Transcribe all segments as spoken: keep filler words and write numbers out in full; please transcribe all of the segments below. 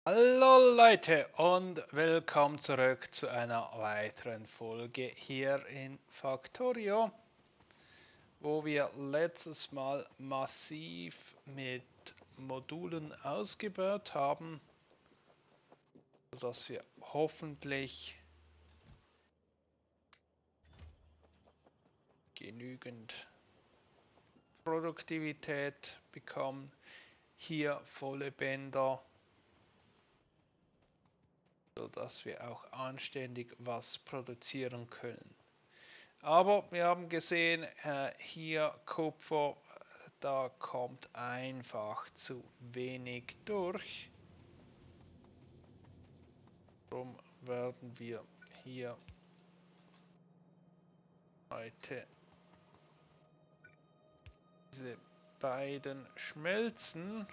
Hallo Leute und willkommen zurück zu einer weiteren Folge hier in Factorio, wo wir letztes Mal massiv mit Modulen ausgebaut haben, sodass wir hoffentlich genügend Produktivität bekommen. Hier volle Bänder, sodass wir auch anständig was produzieren können. Aber wir haben gesehen, äh, hier Kupfer, da kommt einfach zu wenig durch. Darum werden wir hier heute diese beiden Schmelzen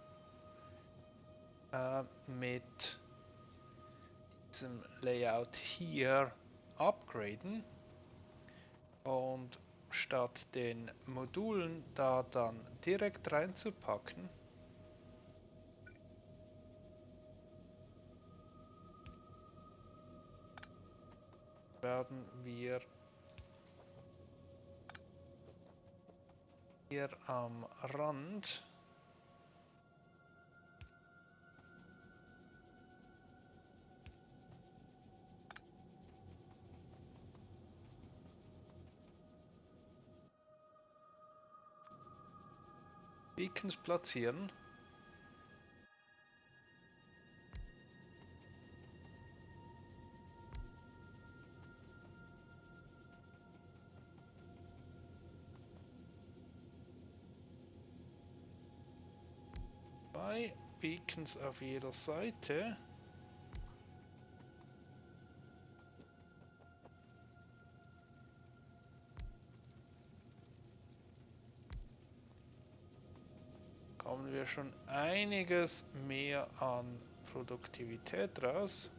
äh, mit diesem Layout hier upgraden. Und statt den Modulen da dann direkt reinzupacken, werden wir hier am Rand Beacons platzieren. Zwei Beacons auf jeder Seite. Kommen wir schon einiges mehr an Produktivität raus.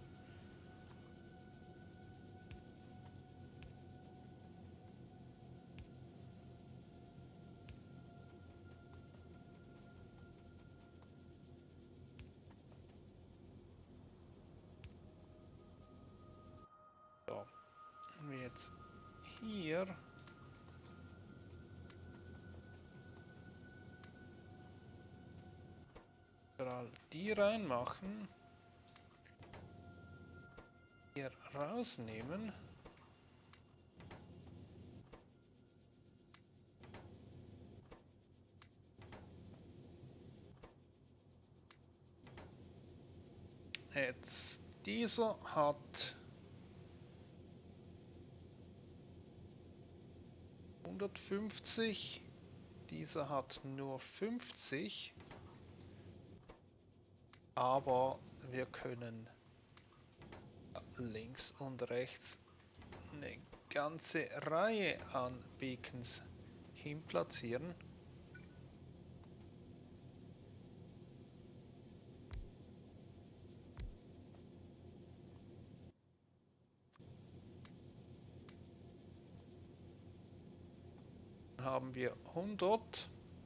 So, wenn wir jetzt hier überall die reinmachen, hier rausnehmen, jetzt dieser hat hundertfünfzig, dieser hat nur fünfzig, aber wir können links und rechts eine ganze Reihe an Beacons hin platzieren. Dann haben wir hundert.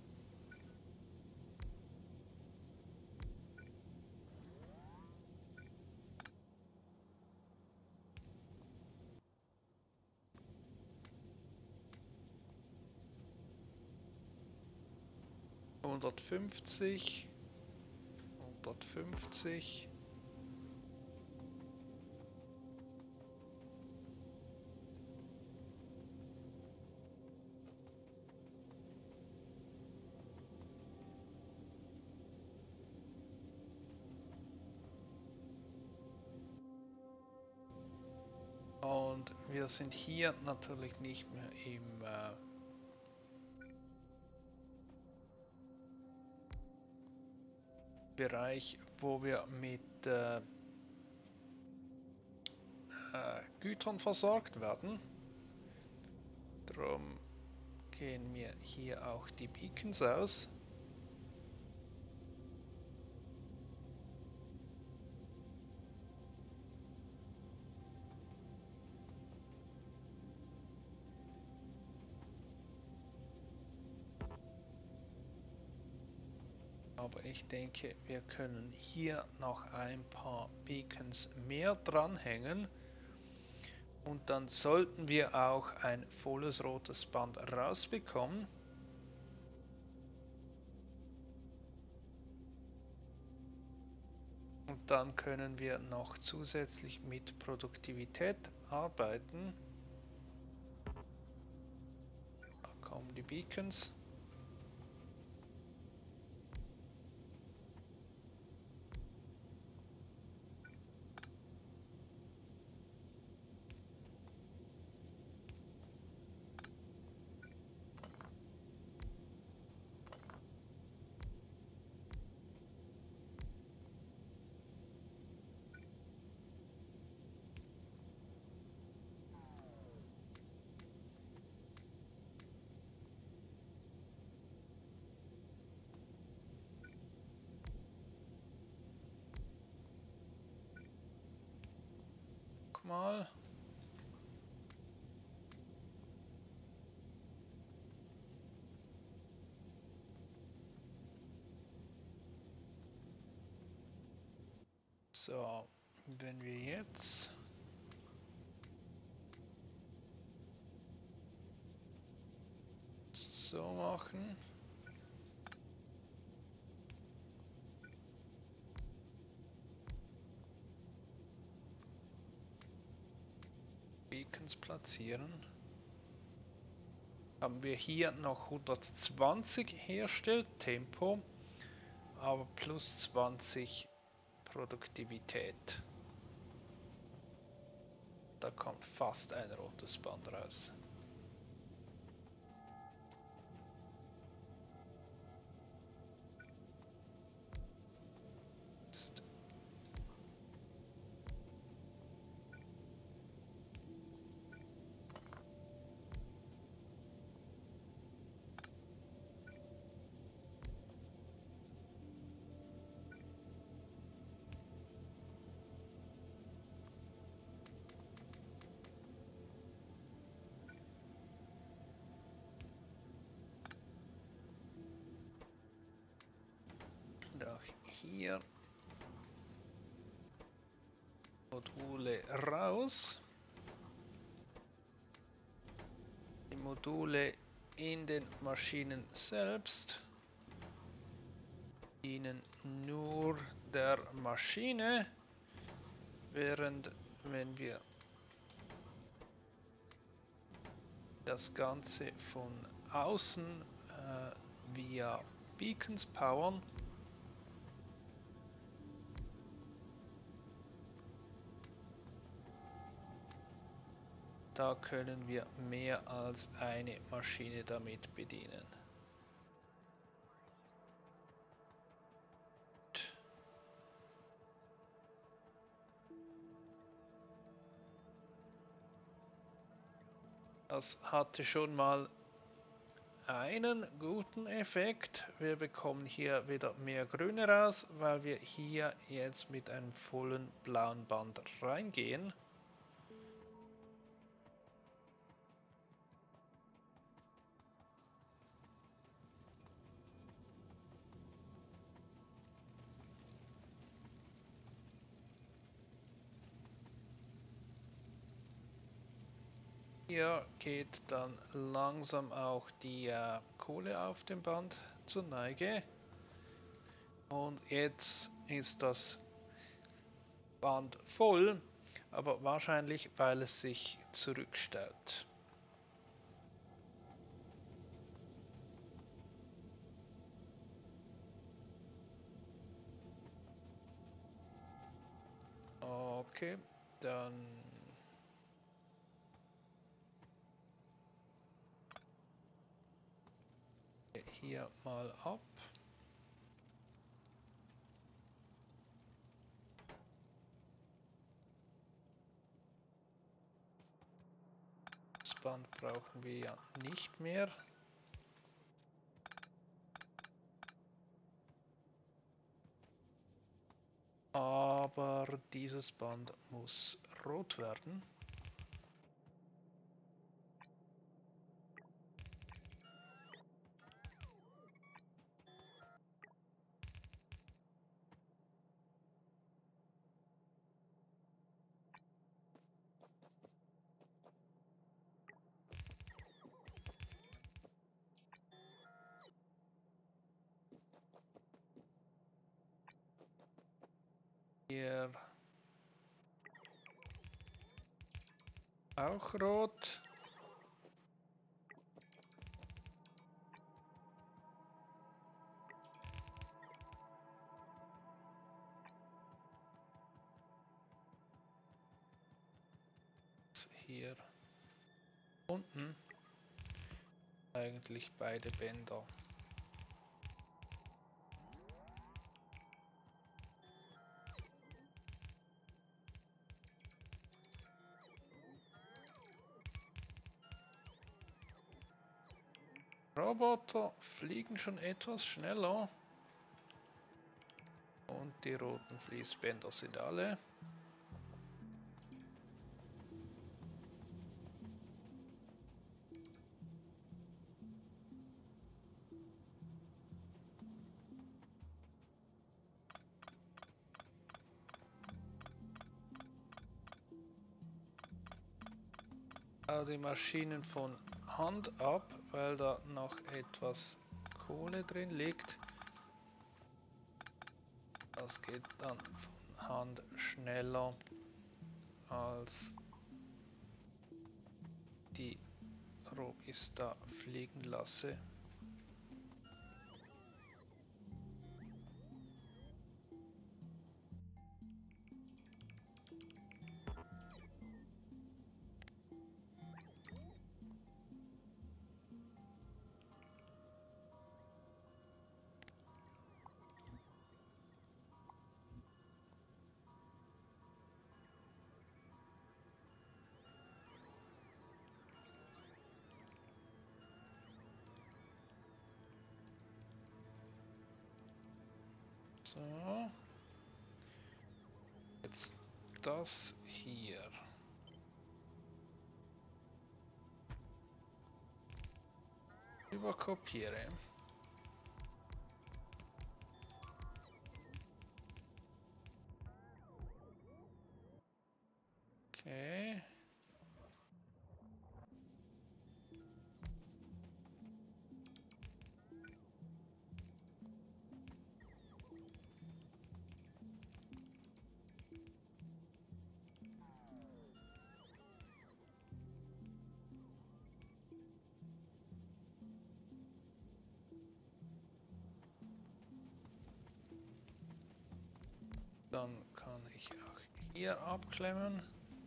hundertfünfzig, hundertfünfzig, und wir sind hier natürlich nicht mehr im äh, Bereich, wo wir mit äh, äh, Gütern versorgt werden. Darum gehen mir hier auch die Beacons aus. Aber ich denke, wir können hier noch ein paar Beacons mehr dranhängen. Und dann sollten wir auch ein volles rotes Band rausbekommen. Und dann können wir noch zusätzlich mit Produktivität arbeiten. Da kommen die Beacons. Mal. So, wenn wir jetzt so machen. Beacons platzieren. Haben wir hier noch hundertzwanzig herstellt, Tempo, aber plus zwanzig Produktivität. Da kommt fast ein rotes Band raus. Auch hier Module raus. Die Module in den Maschinen selbst dienen nur der Maschine, während wenn wir das Ganze von außen äh, via Beacons powern, da können wir mehr als eine Maschine damit bedienen. Das hatte schon mal einen guten Effekt. Wir bekommen hier wieder mehr Grüne raus, weil wir hier jetzt mit einem vollen blauen Band reingehen. Hier geht dann langsam auch die äh, Kohle auf dem Band zur Neige. Und jetzt ist das Band voll, aber wahrscheinlich, weil es sich zurückstaut. Okay, dann hier mal ab. Das Band brauchen wir ja nicht mehr. Aber dieses Band muss rot werden. Hier auch rot. Hier unten eigentlich beide Bänder. Roboter fliegen schon etwas schneller. Und die roten Fließbänder sind alle. Die Maschinen von Hand ab, weil da noch etwas Kohle drin liegt. Das geht dann von Hand schneller als die Robis da fliegen lasse. So. Jetzt das hier. Überkopiere. Okay. Dann kann ich auch hier abklemmen.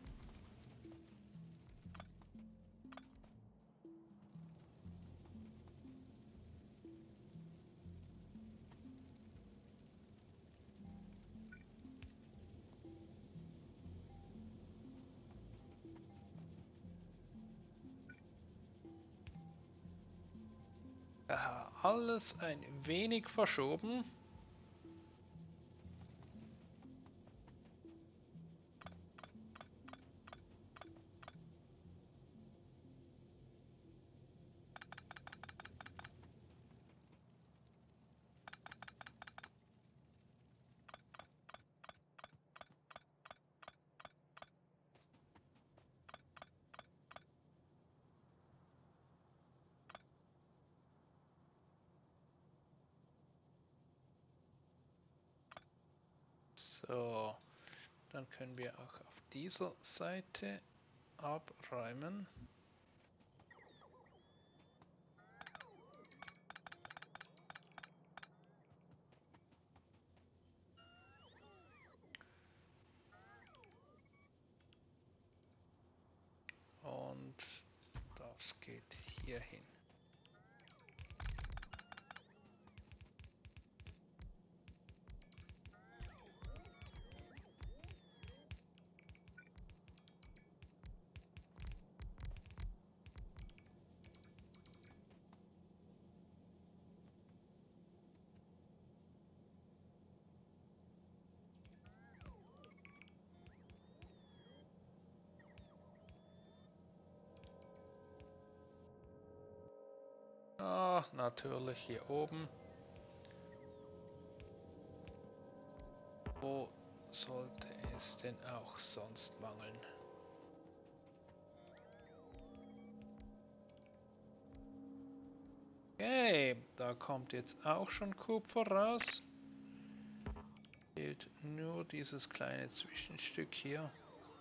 Aha, alles ein wenig verschoben. So, dann können wir auch auf dieser Seite abräumen. Und das geht hier hin. Ah, natürlich hier oben. Wo sollte es denn auch sonst mangeln? Okay, da kommt jetzt auch schon Kupfer raus. Fehlt fehlt nur dieses kleine Zwischenstück hier.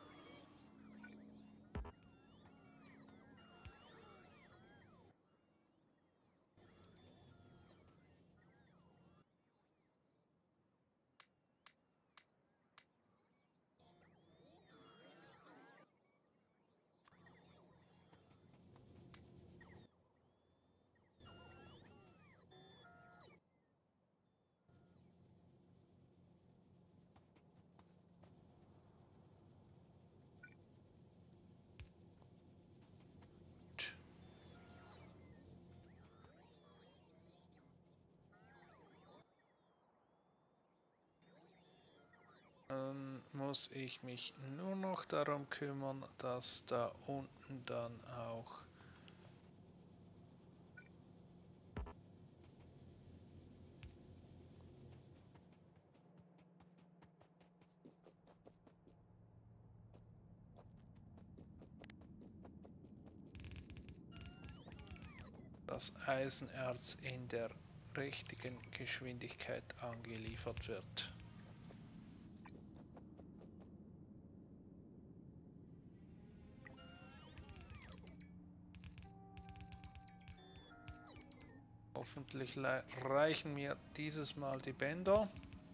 Dann muss ich mich nur noch darum kümmern, dass da unten dann auch das Eisenerz in der richtigen Geschwindigkeit angeliefert wird. Hoffentlich reichen mir dieses Mal die Bänder.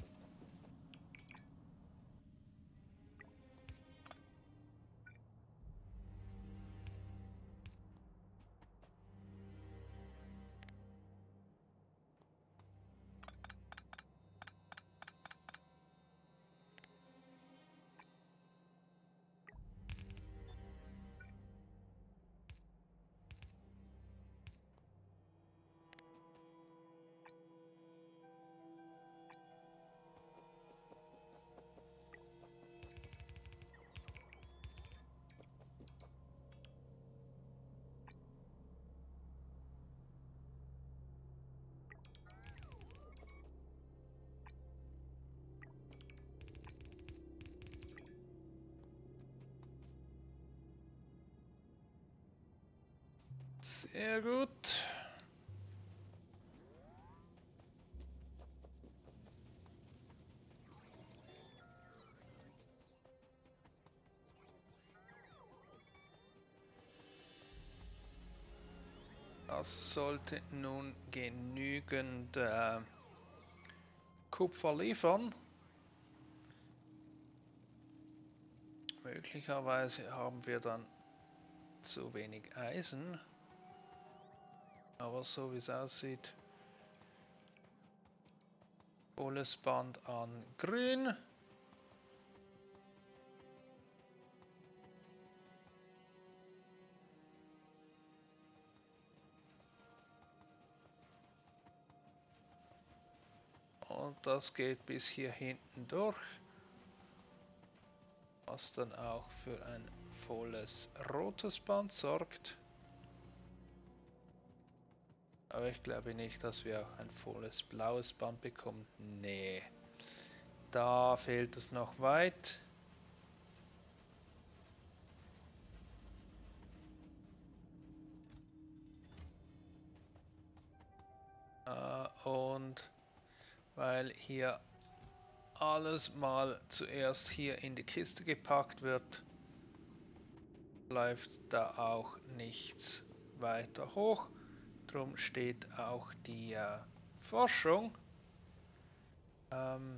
Sehr gut. Das sollte nun genügend äh, Kupfer liefern. Möglicherweise haben wir dann zu wenig Eisen. Aber so wie es aussieht, volles Band an Grün. Und das geht bis hier hinten durch, was dann auch für ein volles rotes Band sorgt. Aber ich glaube nicht, dass wir auch ein volles blaues Band bekommen. Nee, da fehlt es noch weit. Äh, und weil hier alles mal zuerst hier in die Kiste gepackt wird, läuft da auch nichts weiter hoch. Drum steht auch die äh, Forschung. Ähm,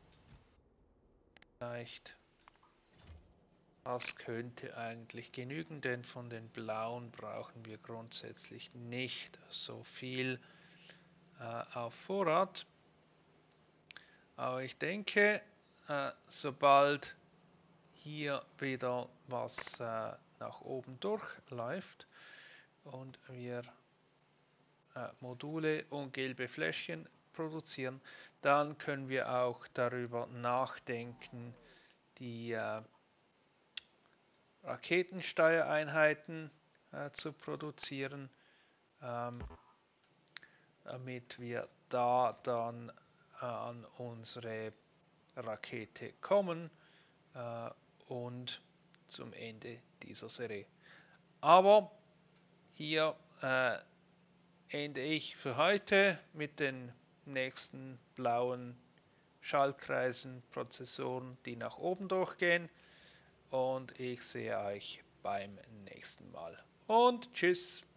vielleicht das könnte eigentlich genügen, denn von den blauen brauchen wir grundsätzlich nicht so viel äh, auf Vorrat. Aber ich denke, äh, sobald hier wieder was äh, nach oben durchläuft und wir äh, Module und gelbe Fläschchen produzieren, dann können wir auch darüber nachdenken, die äh, Raketensteuereinheiten äh, zu produzieren, ähm, damit wir da dann äh, an unsere Rakete kommen äh, und zum Ende dieser Serie. Aber hier äh, ende ich für heute mit den nächsten blauen Schaltkreisen, Prozessoren, die nach oben durchgehen. Und ich sehe euch beim nächsten Mal. Und tschüss.